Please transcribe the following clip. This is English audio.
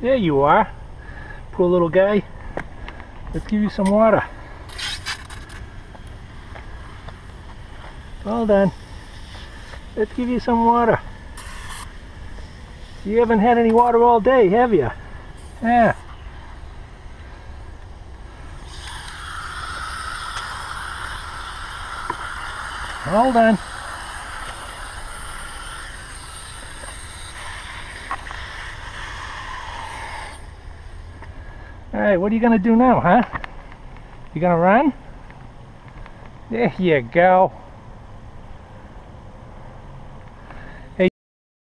There you are. Poor little guy. Let's give you some water. Well done. Let's give you some water. You haven't had any water all day, have you? Yeah. Hold on. Alright, what are you going to do now, huh? You going to run? There you go.